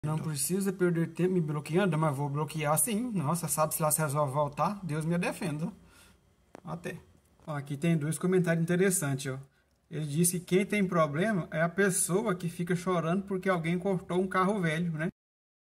Não precisa perder tempo me bloqueando, mas vou bloquear sim. Nossa, sabe se lá se resolve voltar? Deus me defenda. Até. Ó, aqui tem dois comentários interessantes, ó. Ele disse que quem tem problema é a pessoa que fica chorando porque alguém cortou um carro velho, né?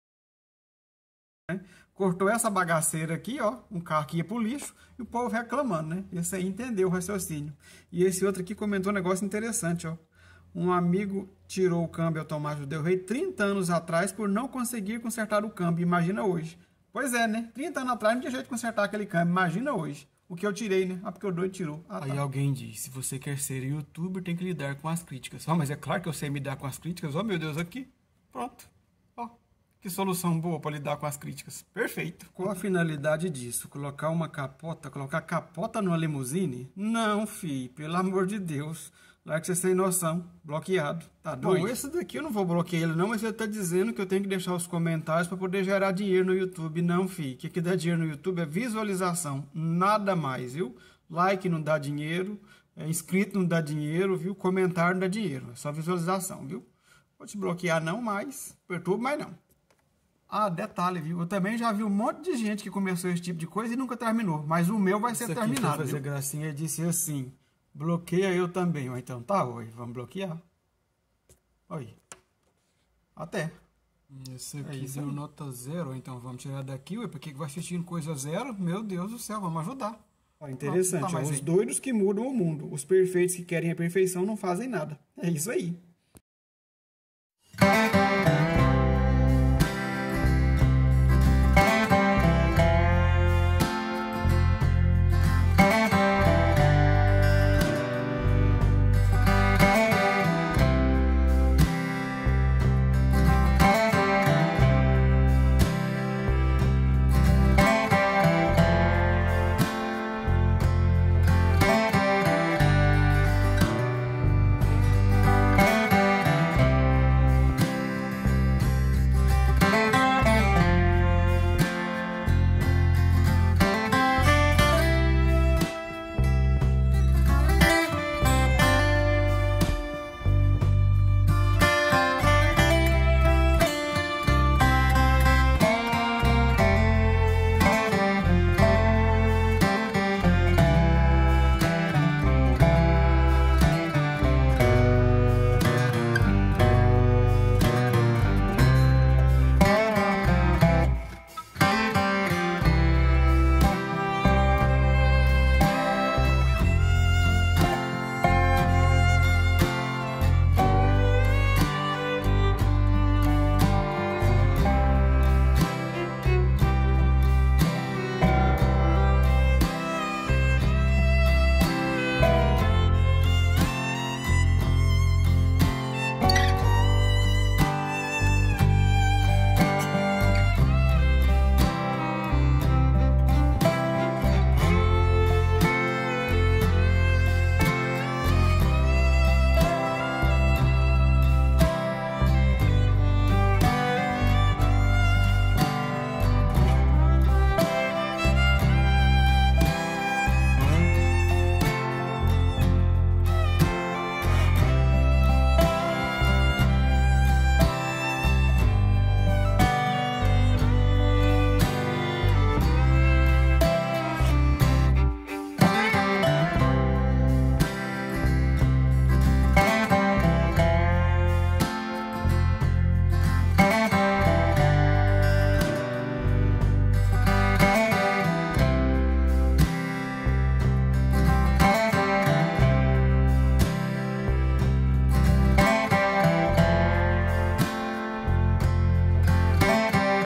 Cortou essa bagaceira aqui, ó, um carro que ia pro lixo, e o povo reclamando, né? Esse aí entendeu o raciocínio. E esse outro aqui comentou um negócio interessante, ó. Um amigo tirou o câmbio automático do Del Rey 30 anos atrás por não conseguir consertar o câmbio. Imagina hoje. Pois é, né? 30 anos atrás não tinha jeito de consertar aquele câmbio. Imagina hoje. O que eu tirei, né? Ah, porque o doido tirou. Ah, tá. Aí alguém diz, se você quer ser youtuber, tem que lidar com as críticas. Ah, mas é claro que eu sei lidar com as críticas. Oh, meu Deus, aqui. Pronto. Ó, que solução boa para lidar com as críticas. Perfeito. Qual a finalidade disso? Colocar uma capota? Colocar capota numa limusine? Não, fi. Pelo amor de Deus. Lá que você sem noção. Bloqueado. Tá doido? Bom, esse daqui eu não vou bloquear ele não, mas ele tá dizendo que eu tenho que deixar os comentários para poder gerar dinheiro no YouTube. Não, fi. O que dá dinheiro no YouTube é visualização. Nada mais, viu? Like não dá dinheiro. Inscrito não dá dinheiro, viu? Comentário não dá dinheiro. É só visualização, viu? Vou te bloquear não mais. Perturbo mais não. Ah, detalhe, viu? Eu também já vi um monte de gente que começou esse tipo de coisa e nunca terminou. Mas o meu vai ser terminado. Pra fazer gracinha, ele disse assim: bloqueia eu também. Ou então, tá, oi, vamos bloquear. Oi. Até. Esse aqui deu nota 0, então vamos tirar daqui, ué, porque vai assistindo coisa 0. Meu Deus do céu, vamos ajudar. Ó, interessante, ó, os doidos que mudam o mundo. Os perfeitos que querem a perfeição não fazem nada. É isso aí.